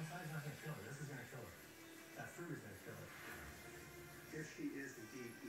Outside's not going to kill her. This is going to kill her. That fruit is going to kill her. If she is indeed